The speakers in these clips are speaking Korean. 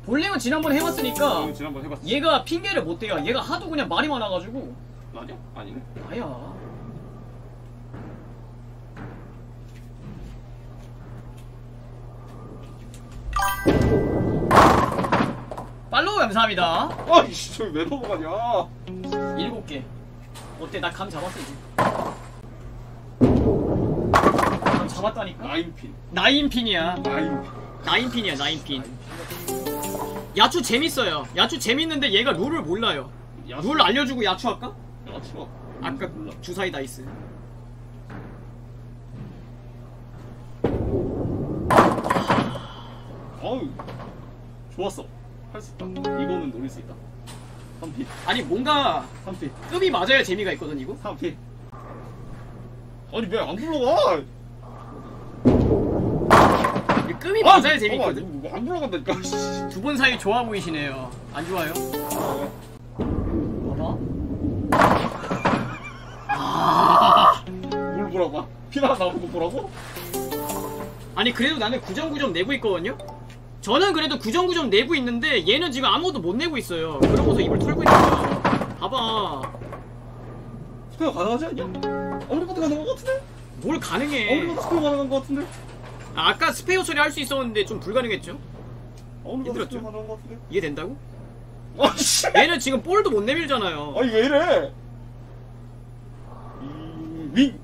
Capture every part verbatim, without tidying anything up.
볼링은 지난번에 해봤으니까 응, 지난번 해봤어. 얘가 핑계를 못 대요. 얘가 하도 그냥 말이 많아가지고. 아니야? 아니네. 나야. 팔로우 감사합니다. 아이씨 저기 왜 넘어가냐. 일곱 개. 어때? 나 감 잡았어 이제. 감 잡았다니까? 나인핀. 나인핀이야. 나인핀. 나인핀이야 나인핀. 야추 재밌어요. 야추 재밌는데 얘가 룰을 몰라요. 야수. 룰 알려주고 야추 할까? 야추가. 아까 몰라. 주사위 다이스. 어우 좋았어. 할 수 있다. 이거는 노릴 수 있다. 삼 피. 아니 뭔가 삼 피. 급이 맞아야 재미가 있거든 이거. 삼 피. 아니 왜 안 불러가? 급이 맞아야 재밌거든. 봐봐, 안 불러간다니까. 두 분 사이 좋아 보이시네요. 안 좋아요? 봐봐. 아. 뭘 보라고? 피나 나오는 거 보라고? 아니 그래도 나는 구 점 구 점 내고 있거든요? 저는 그래도 구 점 구 점 내고 있는데 얘는 지금 아무것도 못 내고 있어요. 그러고서 입을 털고 있는 거야. 봐봐. 스페어 가능하지 않냐? 어느 것도 가능한 거 같은데? 뭘 가능해. 어느 것도 스페어 가능한 거 같은데? 아, 아까 스페어 처리 할 수 있었는데 좀 불가능했죠? 어느 것도 힘들었죠? 스페어 가능한 거 같은데? 이해된다고? 아씨. 얘는 지금 볼도 못 내밀잖아요. 아니 왜 이래? 이 윙.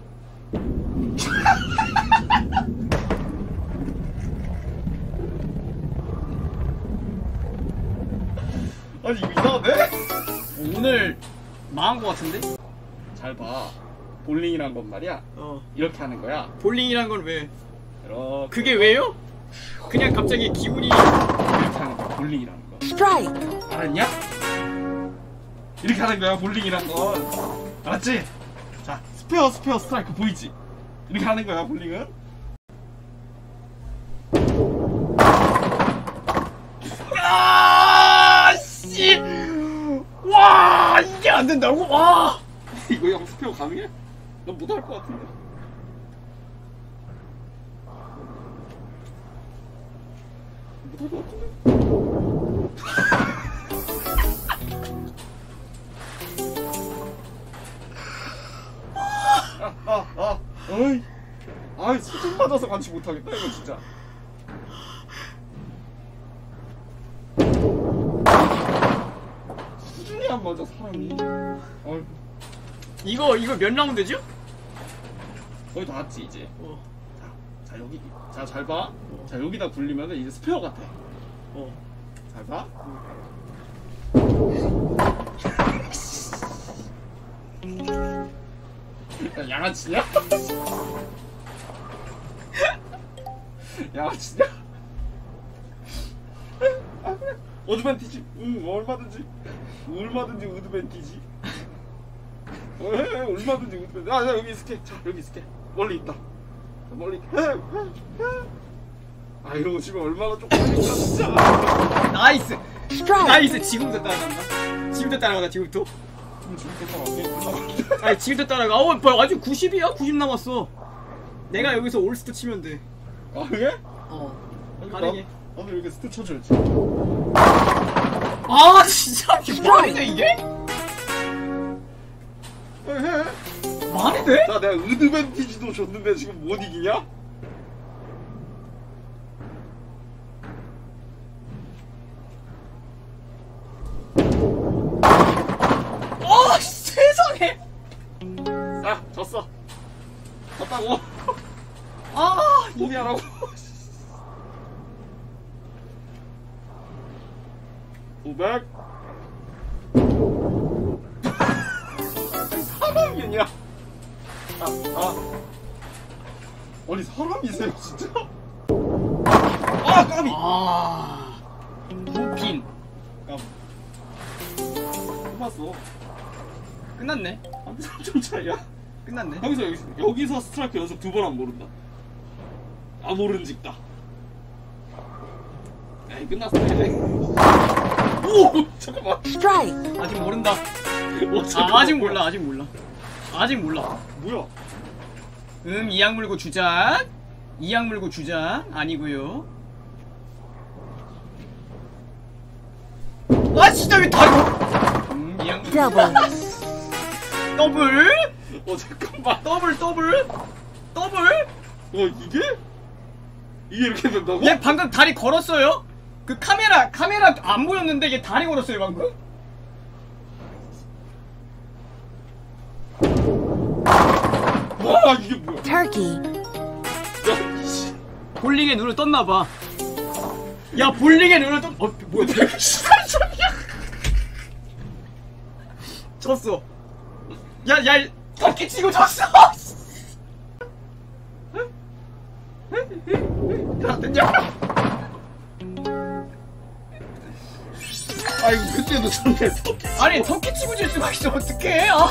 아니 이거 이상한데? 오늘 망한 거 같은데? 잘 봐. 볼링이란 건 말이야. 어. 이렇게 하는 거야. 볼링이란 건 왜? 이렇게. 그게 왜요? 그냥 갑자기 기운이. 이렇게 하는 거야. 볼링이라는 거. 스트라이크. 알았냐? 이렇게 하는 거야. 볼링이란 건. 알았지? 자, 스페어 스페어 스트라이크 보이지? 이렇게 하는 거야. 볼링은. 아, 씨! 와, 이게 안 된다고? 와! 이거 형 스페어 가능해? 넌 못할 것 같은데. 못할 것 같은데. 아, 아, 아, 어이, 아이 수준 맞아서 간치 못하겠다 이거 진짜. 수준이 안 맞아 사람이. 어이. 이거, 이거 몇 라운드죠? 거의 다 왔지 이제. 어. 자, 자 여기, 자 잘 봐. 자 여기다 굴리면은 이제 스페어 같아. 어. 잘 봐. 야, 양아치냐? 양아치냐? 어드밴티지. 응, 얼마든지. 얼마든지 어드밴티지. 어, 얼마든지 어드밴티지. 아, 야, 여기 있을게. 자, 여기 있을게. 멀리 있다. 멀리. 아, 이러고 집에 얼마나 쪽팔릴까 진짜. 나이스! 스트라이크. 나이스! 지금부터 따라간다. 지금부터 따라가다, 지금부터. 아니, 지금부터 따라가. 어, 뭐야, 아직 구십이야? 구십 남았어. 내가 여기서 올스트 치면 돼. 아, 그래? 어. 아니, 가능해. 나, 나도 이렇게 스트 쳐줘야지. 아, 진짜! 이게 말이 돼, 이게? 해, 해. 말이 돼? 자, 내가 어드밴티지도 줬는데 지금 못 이기냐? 어, 세상에! 자, 졌어. 졌다고. 아, 포기하라고. 오백. 사람이냐? 아, 아. 아니, 사람이세요, 진짜? 아, 까비! 아, 무핀. 까비. 끝났어. 끝났네. 한 삼 점 차이야. 끝났네. 여기서, 여기서, 여기서 스트라이크 연속 두 번 하면 모른다. 아, 모른 직다. 에이, 끝났어. 오! 잠깐만. 스트라이크. 아직 모른다. 오, 아, 잠깐만. 아직 몰라, 아직 몰라. 아직 몰라. 뭐야? 음, 이악 물고 주작. 이악 물고 주작. 아니고요. 아 진짜 왜 다리 음 미안 더블. 더블 어 잠깐만. 더블 더블 더블 어 이게? 이게 이렇게 된다고? 얘 방금 다리 걸었어요? 그 카메라 카메라 안 보였는데 얘 다리 걸었어요 방금? 와 이게 뭐야? Turkey. 야, 씨. 볼링의 눈을 떴나봐. 야 볼링의 눈을 떴.. 어 뭐야 되게 시간 소리야. 졌어. 야야 터키 치고 졌어. 야 됐냐? 아이고 그때도 전에 터키. 아니 터키 치고 질 수가 있어 어떡해. 아.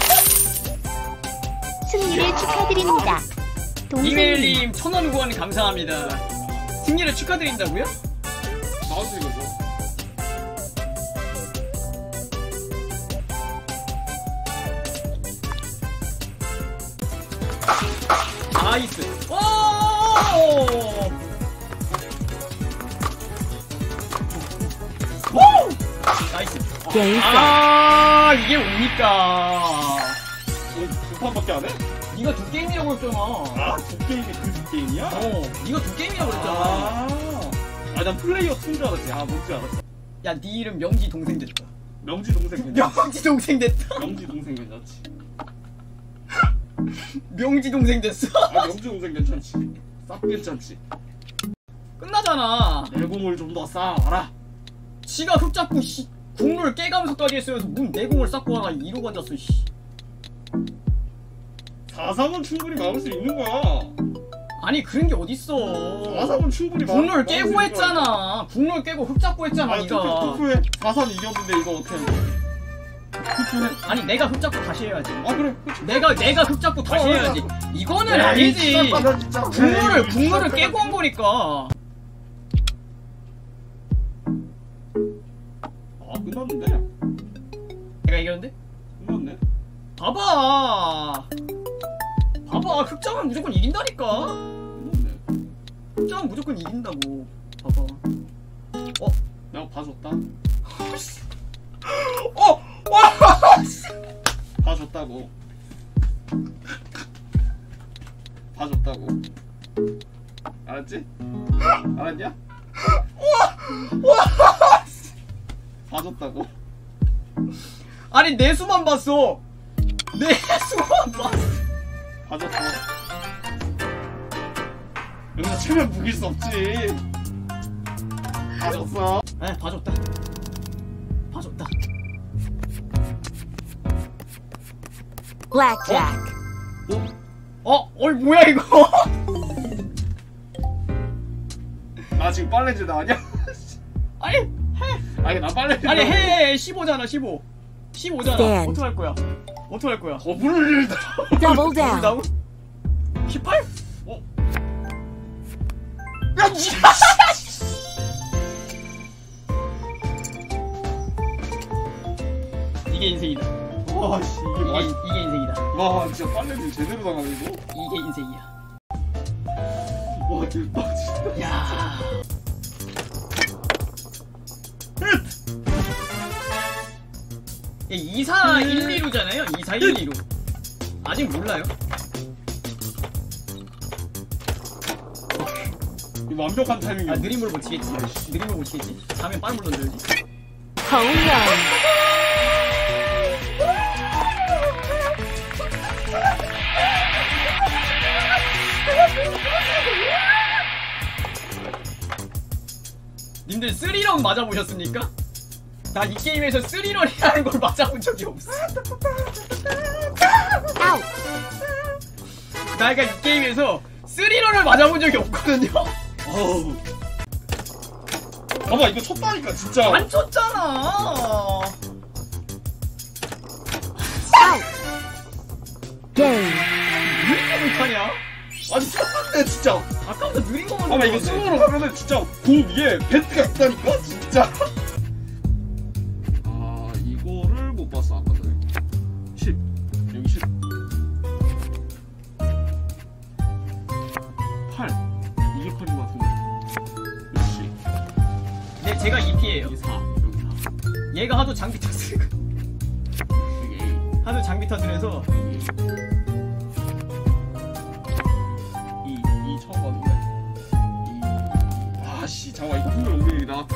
승리를 축하드립니다. 동생님. 이메일님 천원 후원 감사합니다. 승리를 축하드린다고요? 나한테 이거 줘. 나이스. 오! 오! 나이스. 게임 아 이게 뭡니까? 두 판밖에 안 해? 네가 두 게임이라고 했잖아. 아, 두 게임이 그 두 게임이야? 어, 네가 두 게임이라고 그랬잖아. 아, 아, 난 플레이어 투인 줄 알았지. 아, 뭔지 알았어. 야, 네 이름 명지 동생 됐다. 명지 동생 괜찮지? 명지 동생 됐다. 명지 동생 괜찮지? 명지 동생 됐어. 아, 명지 동생 괜찮지? 싹 괜찮지? 끝나잖아. 내공을 좀 더 쌓아와라. 지가 흙잡고 씨 국물 깨가면서 따리 했으면서 문 내공을 쌓고 하나 이러고 앉았어 씨. 사 삼은 충분히 막을 수 있는 거야. 아니 그런 게 어딨어. 사 삼은 충분히 막 국물 깨고 했잖아. 국물 깨고 흙잡고 했잖아 아, 니가. 투표, 투표해. 사 삼 이겼는데 이거 어떻게 해? 투표해. 아니 내가 흙잡고 다시 해야지. 아, 그래. 그치. 내가 내가 흙잡고 다시 어, 해야지. 이거는 야, 이 아니지. 싹바다 진짜. 국물을 에이, 국물을 싹바다. 깨고 한 거니까. 아, 끝났는데? 내가 이겼는데? 끝났네. 봐봐. 봐봐. 흑장은 무조건 이긴다니까. 끝났네. 흑장은 무조건 이긴다고. 봐봐. 어? 내가 봐줬다. 어! 와! 봐줬다고. 봐줬다고. 알았지? 알았냐? 봐줬다고. 아니 내 수만 봤어. 내 수만 봤어. 봐줬어. 여기서 최면 부길 수 없지. 봐줬어. 에 봐줬다. 봐줬다. Blackjack. 어? 어이 뭐야 이거? 나 지금 빨래질 나왔냐? 아니 해. 아니 나 빨래질 아니 해. 십오잖아 십오. 십오잖아. Stand. 어떡할 거야? 어떡할 거야? 거부를 Double down. 다운? 십팔? 어? 야 이. 이게 인생이다. 와씨 이게 이게, 와, 이게 인생이다. 와 진짜 빨래질 제대로 당하네 이거. 이게 인생이야. 와 대박 진짜. 야. 이 사 일 이루잖아요. 이 사 일 이루. 아직 몰라요. 이 완벽한 타이밍이야. 아 느림으로 못 치겠지. 느림으로 못 치겠지. 다음에 빠른 물 던져야지. Home run. 님들 쓰리런 맞아보셨습니까? 나 이 게임에서 쓰리런이라는 걸 맞아본 적이 없어. Out. 나가 이 게임에서 쓰리런을 맞아본 적이 없거든요. 어우. 봐봐 이거 쳤다니까 진짜. 안 쳤잖아. Out. Game. 왜 이렇게 못하냐? 아니 쳤는데 진짜. 아까부터 느린 거만. 봐봐 이거 들어갔는데. 스으로 하면은 진짜 공 위에 벤트가 있다니까 진짜. 아 이거를 못 봤어 아까 전에. 십 여기 십. 팔 이게 팔인 것 같은데. 역시 네, 제가 이 피예요. 여기 사 여기 사. 얘가 하도 장비 탓을 하도 장비 탓을 해서 이, 이 처음 봤는데. 이, 아씨, 잠깐만, 이거 분명 오밀이 나왔다.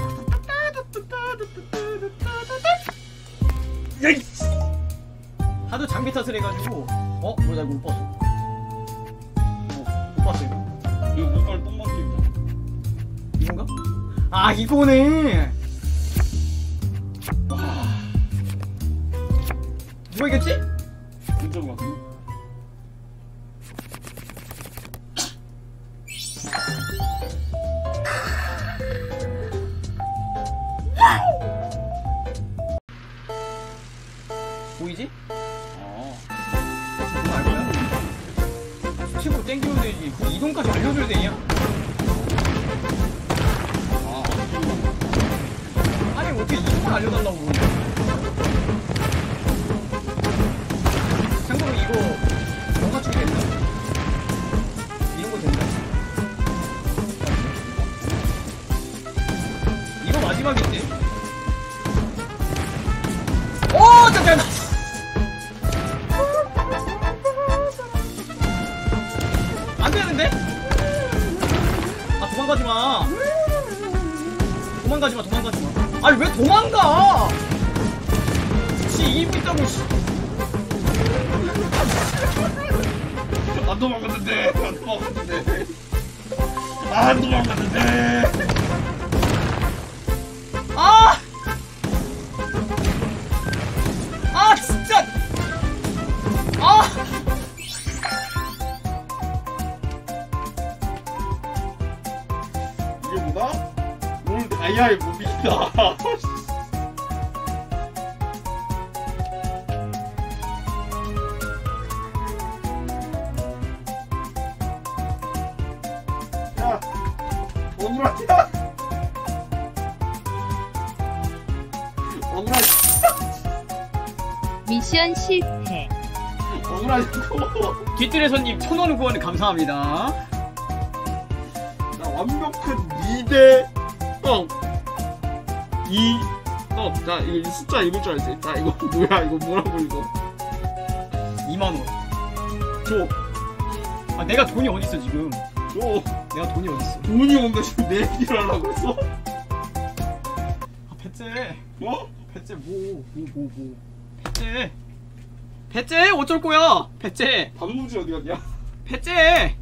야이씨! 하도 장비 탓을 해가지고 어? 뭐야 나 이거 못 봤어. 어, 못 봤어 이거. 이거 물깔 똥만 낀다. 이건가? 아 이거네. 와, 누가 이겼지? 괜찮은 것 같은데? 보이지? 아, 그거 알거야? 스틱으로 땡기면 되지. 그 이동까지 알려줘야 되냐? 아, 아니 어떻게 이동을 알려달라고 그러냐? 참고로 이거 못 맞추게 된다. 이런 거 된다. 이거 마지막인데? 오! 잠깐! 안 되는데? 아 도망가지 마. 도망가지 마, 도망가지 마. 아니 왜 도망가? 지 이기고 있다고. 씨. 안 도망갔는데, 안 도망갔는데. 안 도망갔는데. 아! 아 진짜! 아! 이게 뭐다? 오늘 다이아의 무비다. 야, 오늘 아니야? 오늘 아니야? 미션 실패. 오늘 아니고. 뒷뜰에서님 천원 구원 감사합니다. 자, 완벽한 이 대 떡. 이 떡. 자, 이거 숫자 읽을 줄 알지? 자, 이거 뭐야? 이거 뭐라고 이거? 이만 원. 줘. 아 내가 돈이 어딨어 지금. 줘. 내가 돈이 어딨어. 돈이 없는데 지금 내 얘기를 하려고 했어? 아 배째. 어? 배째 뭐 뭐 뭐 뭐. 배째. 배째 어쩔 거야. 배째. 단무지 어디 갔냐? 배째.